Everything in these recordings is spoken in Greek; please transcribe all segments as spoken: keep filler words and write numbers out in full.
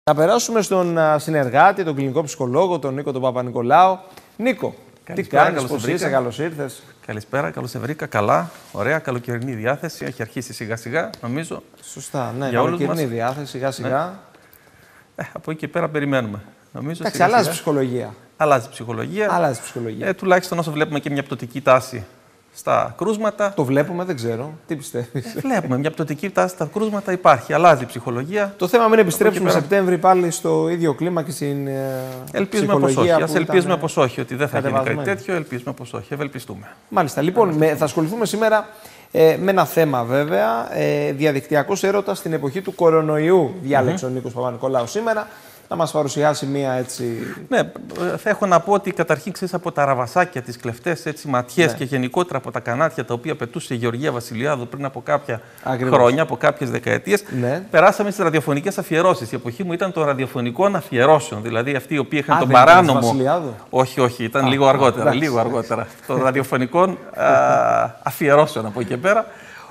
Να περάσουμε στον συνεργάτη, τον κλινικό ψυχολόγο, τον Νίκο τον Παπα-Νικολάου. Νίκο, καλησπέρα, τι κάνεις, πώς είσαι, καλώς ήρθες. Καλησπέρα, καλώς σε βρήκα. Καλά, ωραία, καλοκαιρινή διάθεση. Έχει αρχίσει σιγά-σιγά, νομίζω. Σωστά, ναι, καλοκαιρινή διάθεση, σιγά-σιγά. Ναι. Ε, από εκεί και πέρα περιμένουμε. Νομίζω, εντάξει, σιγά, αλλάζει σιγά. ψυχολογία. Αλλάζει ψυχολογία. Αλλάζει ψυχολογία. Ε, τουλάχιστον όσο βλέπουμε και μια πτωτική τάση στα κρούσματα. Το βλέπουμε, δεν ξέρω. Τι πιστεύεις. Ε, βλέπουμε μια πτωτική τάση στα κρούσματα, υπάρχει. Αλλάζει η ψυχολογία. Το θέμα μην επιστρέψουμε πέρα... Σεπτέμβρη πάλι στο ίδιο κλίμα και στην ελπίζουμε πως όχι. Ας ελπίζουμε πως όχι, ότι δεν θα γίνει κάτι τέτοιο. Ελπίζουμε πως όχι. Ευελπιστούμε. Μάλιστα. Λοιπόν, με, θα ασχοληθούμε σήμερα ε, με ένα θέμα βέβαια. Ε, διαδικτυακός έρωτας στην εποχή του κορονοϊού. Διάλεξε mm-hmm. ο Νίκος Παπα-Νικολάου σήμερα. Να μας παρουσιάσει μία έτσι. Ναι, θα έχω να πω ότι καταρχήν ξέρεις από τα ραβασάκια, τις κλεφτές έτσι, ματιές ναι. και γενικότερα από τα κανάτια τα οποία πετούσε η Γεωργία Βασιλιάδου πριν από κάποια Ακριβώς. χρόνια, από κάποιες δεκαετίες, ναι. περάσαμε στις ραδιοφωνικές αφιερώσεις. Η εποχή μου ήταν των ραδιοφωνικών αφιερώσεων. Δηλαδή αυτοί οι οποίοι είχαν Α, τον παράνομο. Βασιλιάδου. Όχι, όχι, ήταν α, λίγο αργότερα. Α, λίγο αργότερα. των ραδιοφωνικών αφιερώσεων από εκεί και πέρα.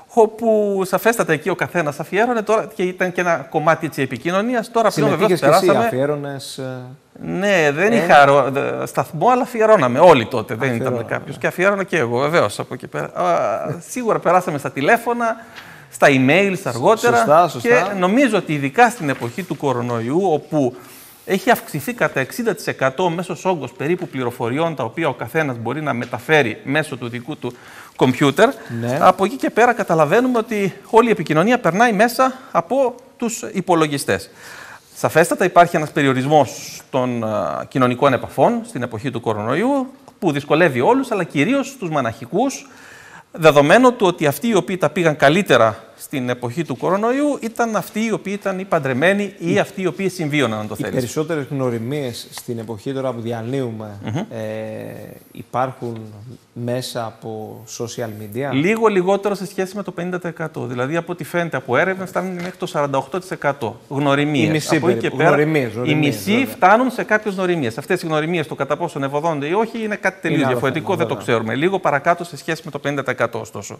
Όπου σαφέστατα εκεί ο καθένας αφιέρωνε τώρα και ήταν και ένα κομμάτι της επικοινωνίας. Τώρα πλέον βεβαίως περάσαμε. Εσύ αφιέρωνες. Ναι, δεν ε... είχα ρο... σταθμό, αλλά αφιερώναμε όλοι τότε. Δεν ήταν κάποιος. Και αφιέρωνα και εγώ, βεβαίως από εκεί πέρα. Σίγουρα περάσαμε στα τηλέφωνα, στα emails αργότερα. Σωστά, σωστά. Και νομίζω ότι ειδικά στην εποχή του κορονοϊού, όπου έχει αυξηθεί κατά εξήντα τοις εκατό ο μέσος όγκος περίπου πληροφοριών τα οποία ο καθένας μπορεί να μεταφέρει μέσω του δικού του κομπιούτερ. Ναι. Από εκεί και πέρα καταλαβαίνουμε ότι όλη η επικοινωνία περνάει μέσα από τους υπολογιστές. Σαφέστατα υπάρχει ένας περιορισμός των α, κοινωνικών επαφών στην εποχή του κορονοϊού που δυσκολεύει όλους, αλλά κυρίως τους μοναχικούς, δεδομένου του ότι αυτοί οι οποίοι τα πήγαν καλύτερα στην εποχή του κορονοϊού ήταν αυτοί οι οποίοι ήταν οι παντρεμένοι ή αυτοί οι οποίοι συμβίωναν, αν το θέλεις. Οι περισσότερες γνωριμίες στην εποχή τώρα που διανύουμε mm-hmm. ε, υπάρχουν μέσα από social media. Λίγο λιγότερο σε σχέση με το πενήντα τοις εκατό. Δηλαδή, από ό,τι φαίνεται από έρευνες, φτάνουν μέχρι το σαράντα οκτώ τοις εκατό γνωριμίες. Η μισή, από εκεί και πέρα, γνωριμίες, γνωριμίες, οι μισοί βέβαια. φτάνουν σε κάποιες γνωριμίες. Αυτές οι γνωριμίες, το κατά πόσο ευωδόνται ή όχι, είναι κάτι τελείως διαφορετικό, θέμα, δεν βέβαια. το ξέρουμε. Λίγο παρακάτω σε σχέση με το πενήντα τοις εκατό, ωστόσο.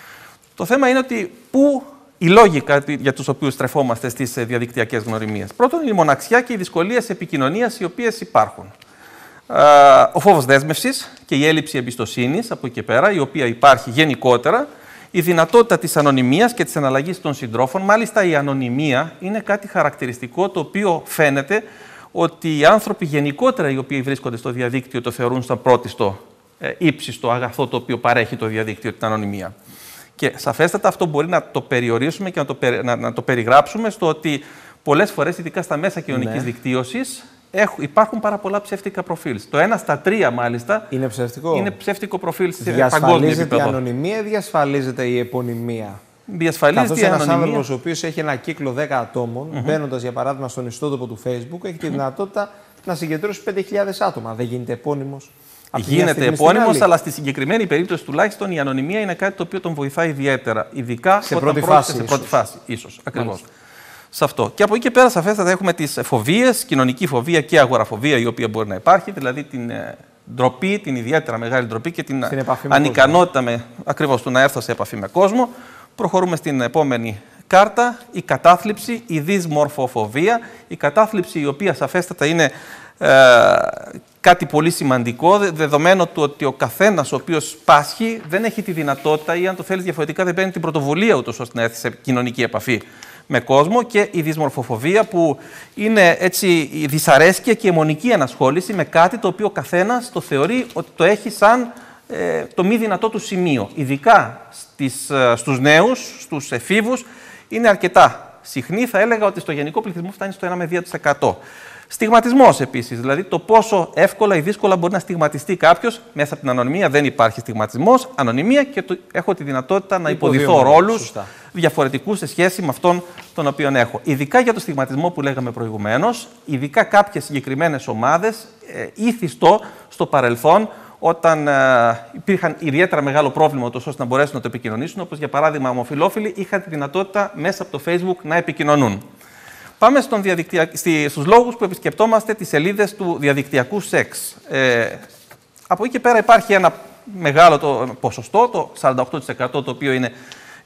Το θέμα είναι ότι πού οι λόγοι για τους οποίους στρεφόμαστε στις διαδικτυακές γνωριμίες. Πρώτον, η μοναξιά και οι δυσκολίες επικοινωνίας οι οποίες υπάρχουν. Ο φόβος δέσμευσης και η έλλειψη εμπιστοσύνης από εκεί και πέρα, η οποία υπάρχει γενικότερα. Η δυνατότητα της ανωνυμίας και της εναλλαγής των συντρόφων. Μάλιστα, η ανωνυμία είναι κάτι χαρακτηριστικό το οποίο φαίνεται ότι οι άνθρωποι γενικότερα οι οποίοι βρίσκονται στο διαδίκτυο το θεωρούν σαν πρώτιστο ύψιστο αγαθό το οποίο παρέχει το διαδίκτυο, την ανωνυμία. Και σαφέστατα αυτό μπορεί να το περιορίσουμε και να το, περι, να, να το περιγράψουμε στο ότι πολλές φορές, ειδικά στα μέσα κοινωνικής ναι. δικτύωσης, έχουν, υπάρχουν πάρα πολλά ψεύτικα προφίλ. Το ένα στα τρία, μάλιστα, είναι ψεύτικο, είναι ψεύτικο προφίλ σε παγκόσμιο επίπεδο. Διασφαλίζεται η ανωνυμία ή διασφαλίζεται η επωνυμία. Διασφαλίζεται η ανωνυμία. Ένας άνθρωπος ο οποίος έχει ένα κύκλο δέκα ατόμων, mm-hmm. μπαίνοντας για παράδειγμα στον ιστότοπο του Facebook, έχει τη δυνατότητα mm-hmm. να συγκεντρώσει πέντε χιλιάδες άτομα. Δεν γίνεται επώνυμος. Γίνεται επώνυμος, αλλά στη συγκεκριμένη περίπτωση τουλάχιστον η ανωνυμία είναι κάτι το οποίο τον βοηθάει ιδιαίτερα. Ειδικά σε όταν πρώτη φάση. Σε πρώτη φάση, ίσως. Ακριβώς. Σε αυτό. Και από εκεί και πέρα, σαφέστατα έχουμε τις φοβίες, κοινωνική φοβία και αγοραφοβία, η οποία μπορεί να υπάρχει, δηλαδή την ε, ντροπή, την ιδιαίτερα μεγάλη ντροπή και την ανικανότητα με, ακριβώς του να έρθω σε επαφή με κόσμο. Προχωρούμε στην επόμενη κάρτα. Η κατάθλιψη, η δυσμορφοφοβία. Η κατάθλιψη, η οποία σαφέστατα είναι ε, κάτι πολύ σημαντικό, δεδομένου του ότι ο καθένας ο οποίος πάσχει δεν έχει τη δυνατότητα ή, αν το θέλεις διαφορετικά, δεν παίρνει την πρωτοβουλία ούτως ώστε να έρθει σε κοινωνική επαφή με κόσμο, και η δυσμορφοφοβία που είναι έτσι η δυσαρέσκεια και η αιμονική ενασχόληση με κάτι το οποίο ο καθένας το θεωρεί ότι το έχει σαν ε, το μη δυνατό του σημείο. Ειδικά στις, στους νέους, στους εφήβους, είναι αρκετά συχνή. Θα έλεγα ότι στο γενικό πληθυσμό φτάνει στο ένα με δύο τοις εκατό. Στιγματισμός επίσης, δηλαδή το πόσο εύκολα ή δύσκολα μπορεί να στιγματιστεί κάποιος. Μέσα από την ανωνυμία δεν υπάρχει στιγματισμός, ανωνυμία, και το, έχω τη δυνατότητα να υποδηθώ ρόλους διαφορετικούς σε σχέση με αυτόν τον οποίο έχω. Ειδικά για το στιγματισμό που λέγαμε προηγουμένως, ειδικά κάποιες συγκεκριμένες ομάδες, ε, ήθιστο στο παρελθόν, όταν ε, υπήρχαν ιδιαίτερα μεγάλο πρόβλημα ώστε να μπορέσουν να το επικοινωνήσουν, όπως για παράδειγμα ομοφυλόφιλοι είχαν τη δυνατότητα μέσα από το Facebook να επικοινωνούν. Πάμε στον διαδικτυα... στους λόγους που επισκεπτόμαστε τις σελίδες του διαδικτυακού σεξ. Ε, από εκεί και πέρα υπάρχει ένα μεγάλο το ποσοστό, το σαράντα οκτώ τοις εκατό, το οποίο είναι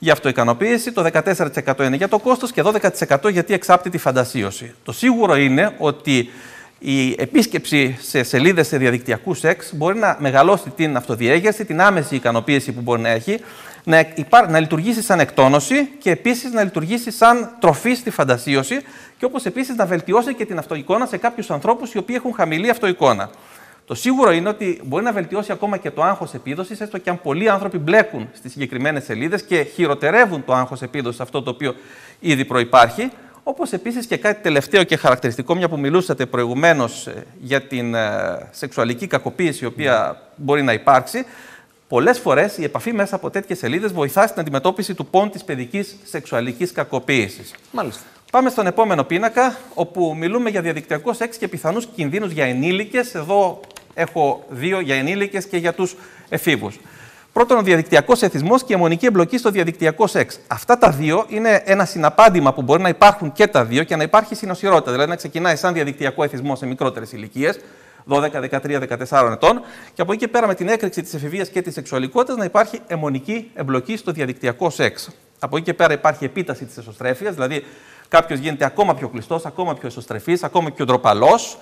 για αυτοικανοποίηση, το δεκατέσσερα τοις εκατό είναι για το κόστος και δώδεκα τοις εκατό γιατί εξάπτει τη φαντασίωση. Το σίγουρο είναι ότι η επίσκεψη σε σελίδες σε διαδικτυακού σεξ μπορεί να μεγαλώσει την αυτοδιέγερση, την άμεση ικανοποίηση που μπορεί να έχει, να, υπά... να λειτουργήσει σαν εκτόνωση και επίσης να λειτουργήσει σαν τροφή στη φαντασίωση και όπως επίσης να βελτιώσει και την αυτοεικόνα σε κάποιους ανθρώπους οι οποίοι έχουν χαμηλή αυτοεικόνα. Το σίγουρο είναι ότι μπορεί να βελτιώσει ακόμα και το άγχος επίδοσης, έστω και αν πολλοί άνθρωποι μπλέκουν στις συγκεκριμένες σελίδες και χειροτερεύουν το άγχος επίδοσης, αυτό το οποίο ήδη προϋπάρχει. Όπως επίσης και κάτι τελευταίο και χαρακτηριστικό, μια που μιλούσατε προηγουμένως για την σεξουαλική κακοποίηση η οποία μπορεί να υπάρξει, πολλές φορές η επαφή μέσα από τέτοιες σελίδες βοηθά στην αντιμετώπιση του πόνου της παιδικής σεξουαλικής κακοποίησης. Μάλιστα. Πάμε στον επόμενο πίνακα, όπου μιλούμε για διαδικτυακό σεξ και πιθανούς κινδύνους για ενήλικες. Εδώ έχω δύο για ενήλικες και για τους εφήβους. Πρώτον, ο διαδικτυακός εθισμός και η αιμονική εμπλοκή στο διαδικτυακό σεξ. Αυτά τα δύο είναι ένα συναπάντημα που μπορεί να υπάρχουν και τα δύο και να υπάρχει συνοσυρότητα. Δηλαδή να ξεκινάει σαν διαδικτυακό εθισμό σε μικρότερες ηλικίες, δώδεκα, δεκατρία, δεκατέσσερα ετών, και από εκεί και πέρα με την έκρηξη της εφηβείας και της σεξουαλικότητας να υπάρχει αιμονική εμπλοκή στο διαδικτυακό σεξ. Από εκεί και πέρα υπάρχει επίταση της εσωστρέφειας, δηλαδή κάποιος γίνεται ακόμα πιο κλειστός, ακόμα πιο εσωστρεφής, ακόμα πιο ντροπαλός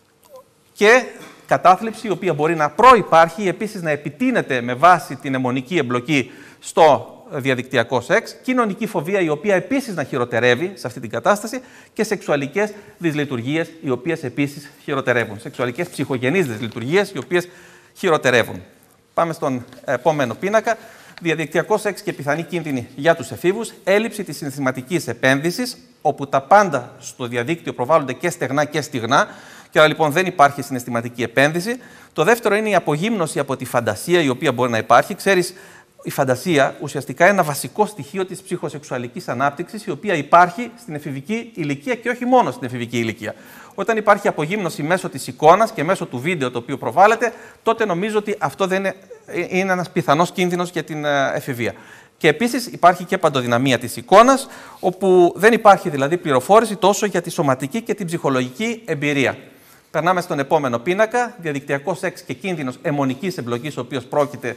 και κατάθλιψη η οποία μπορεί να προϋπάρχει, επίσης να επιτείνεται με βάση την αιμονική εμπλοκή στο διαδικτυακό σεξ, κοινωνική φοβία η οποία επίσης να χειροτερεύει σε αυτή την κατάσταση και σεξουαλικές δυσλειτουργίες οι οποίες επίσης χειροτερεύουν. Σεξουαλικές ψυχογενείς δυσλειτουργίες οι οποίες χειροτερεύουν. Πάμε στον επόμενο πίνακα. Διαδικτυακό σεξ και πιθανή κίνδυνη για τους εφήβους, έλλειψη της συναισθηματικής επένδυσης, όπου τα πάντα στο διαδίκτυο προβάλλονται και στεγνά και στιγνά, και άρα λοιπόν δεν υπάρχει συναισθηματική επένδυση. Το δεύτερο είναι η απογύμνωση από τη φαντασία η οποία μπορεί να υπάρχει. Ξέρεις, η φαντασία ουσιαστικά είναι ένα βασικό στοιχείο της ψυχοσεξουαλικής ανάπτυξης, η οποία υπάρχει στην εφηβική ηλικία και όχι μόνο στην εφηβική ηλικία. Όταν υπάρχει απογύμνωση μέσω της εικόνας και μέσω του βίντεο το οποίο προβάλλεται, τότε νομίζω ότι αυτό δεν είναι, είναι ένας πιθανός κίνδυνος για την εφηβεία. Και επίσης υπάρχει και παντοδυναμία της εικόνας, όπου δεν υπάρχει δηλαδή πληροφόρηση τόσο για τη σωματική και την ψυχολογική εμπειρία. Περνάμε στον επόμενο πίνακα, διαδικτυακό σεξ και κίνδυνος αιμονικής εμπλοκής, ο οποίος πρόκειται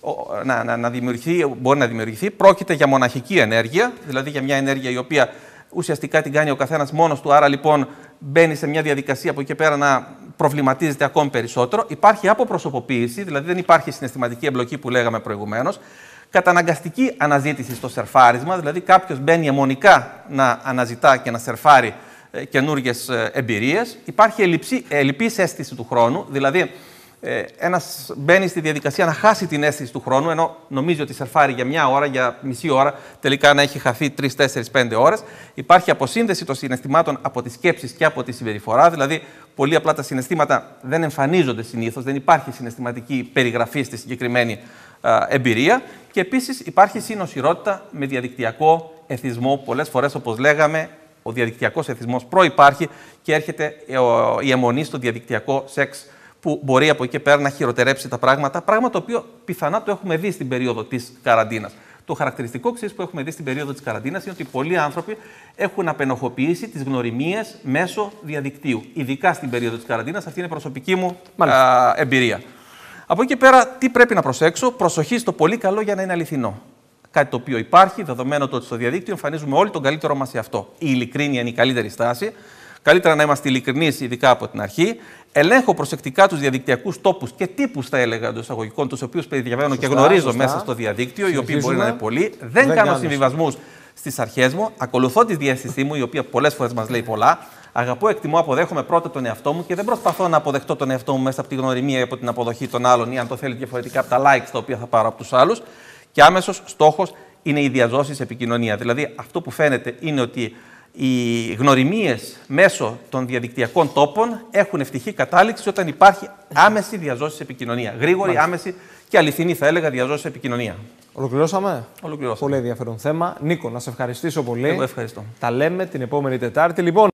να, να, να δημιουργηθεί, μπορεί να δημιουργηθεί. Πρόκειται για μοναχική ενέργεια, δηλαδή για μια ενέργεια η οποία ουσιαστικά την κάνει ο καθένας μόνος του, άρα λοιπόν μπαίνει σε μια διαδικασία από εκεί και πέρα να προβληματίζεται ακόμη περισσότερο. Υπάρχει αποπροσωποποίηση, δηλαδή δεν υπάρχει συναισθηματική εμπλοκή που λέγαμε προηγουμένως. Καταναγκαστική αναζήτηση στο σερφάρισμα, δηλαδή κάποιος μπαίνει αιμονικά να αναζητά και να σερφάρει ε, καινούργιες ε, εμπειρίες. Υπάρχει ελλειψή, ελλειπής αίσθηση του χρόνου, δηλαδή ε, ένας μπαίνει στη διαδικασία να χάσει την αίσθηση του χρόνου, ενώ νομίζει ότι σερφάρει για μια ώρα, για μισή ώρα, τελικά να έχει χαθεί τρεις, τέσσερις, πέντε ώρες. Υπάρχει αποσύνδεση των συναισθημάτων από τις σκέψεις και από τη συμπεριφορά, δηλαδή πολύ απλά τα συναισθήματα δεν εμφανίζονται συνήθως, δεν υπάρχει συναισθηματική περιγραφή στη συγκεκριμένη εμπειρία και επίσης υπάρχει συνοσυρότητα με διαδικτυακό εθισμό. Πολλές φορές, όπως λέγαμε, ο διαδικτυακός εθισμός προϋπάρχει και έρχεται η αιμονή στο διαδικτυακό σεξ που μπορεί από εκεί και πέρα να χειροτερέψει τα πράγματα, πράγμα το οποίο πιθανά το έχουμε δει στην περίοδο της καραντίνας. Το χαρακτηριστικό ξέρεις, που έχουμε δει στην περίοδο της καραντίνας είναι ότι πολλοί άνθρωποι έχουν απενοχοποιήσει τις γνωριμίες μέσω διαδικτύου. Ειδικά στην περίοδο της καραντίνας, αυτή είναι η προσωπική μου α, εμπειρία. Από εκεί και πέρα, τι πρέπει να προσέξω? Προσοχή στο πολύ καλό για να είναι αληθινό. Κάτι το οποίο υπάρχει, δεδομένου το ότι στο διαδίκτυο εμφανίζουμε όλοι τον καλύτερό μας σε αυτό. Η ειλικρίνεια είναι η καλύτερη στάση. Καλύτερα να είμαστε ειλικρινείς, ειδικά από την αρχή. Ελέγχω προσεκτικά τους διαδικτυακούς τόπους και τύπους, θα έλεγα, εντός εισαγωγικών, τους οποίους διαβαίνω και γνωρίζω σωστά, μέσα στο διαδίκτυο, οι οποίοι μπορεί να είναι πολλοί. Δεν, δεν κάνω συμβιβασμούς στις αρχές μου. Ακολουθώ τη διαίσθησή μου, η οποία πολλές φορές μας λέει πολλά. Αγαπώ, εκτιμώ, αποδέχομαι πρώτα τον εαυτό μου και δεν προσπαθώ να αποδεχτώ τον εαυτό μου μέσα από τη γνωριμία ή από την αποδοχή των άλλων ή, αν το θέλει διαφορετικά, από τα likes τα οποία θα πάρω από τους άλλους. Και άμεσος στόχος είναι η διαζώση σε επικοινωνία. Δηλαδή, αυτό που φαίνεται είναι ότι οι γνωριμίες μέσω των διαδικτυακών τόπων έχουν ευτυχή κατάληξη όταν υπάρχει άμεση διαζώση σε επικοινωνία. Γρήγορη, μάλιστα, άμεση και αληθινή, θα έλεγα, διαζώση σε επικοινωνία. Ολοκληρώσαμε. Ολοκληρώσαμε. Πολύ ενδιαφέρον θέμα. Νίκο, να σε ευχαριστήσω πολύ. Εγώ ευχαριστώ. Τα λέμε την επόμενη Τετάρτη. Λοιπόν,